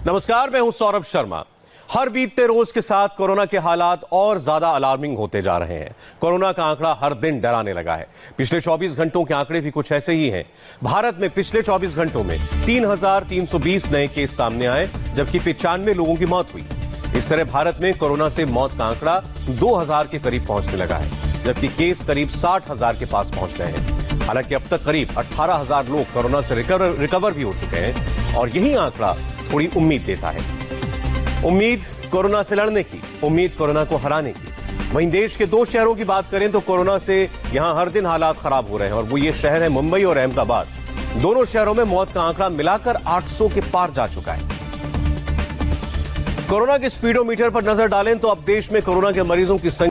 नमस्कार, मैं हूं सौरभ शर्मा। हर बीतते रोज के साथ कोरोना के हालात और ज्यादा अलार्मिंग होते जा रहे हैं। कोरोना का आंकड़ा हर दिन डराने लगा है। पिछले 24 घंटों के आंकड़े भी कुछ ऐसे ही हैं। भारत में पिछले 24 घंटों में 3,320 नए केस सामने आए, जबकि 95 लोगों की मौत हुई। इस तरह भारत में कोरोना से मौत का आंकड़ा 2,000 के करीब पहुंचने लगा है, जबकि केस करीब 60,000 के पास पहुंच गए हैं। हालांकि अब तक करीब 18,000 लोग कोरोना से रिकवर भी हो चुके हैं और यही आंकड़ा थोड़ी उम्मीद देता है। उम्मीद कोरोना से लड़ने की, उम्मीद कोरोना को हराने की। वहीं देश के 2 शहरों की बात करें तो कोरोना से यहां हर दिन हालात खराब हो रहे हैं और वो ये शहर है मुंबई और अहमदाबाद। दोनों शहरों में मौत का आंकड़ा मिलाकर 800 के पार जा चुका है। कोरोना के स्पीडोमीटर पर नजर डालें तो अब देश में कोरोना के मरीजों की संख्या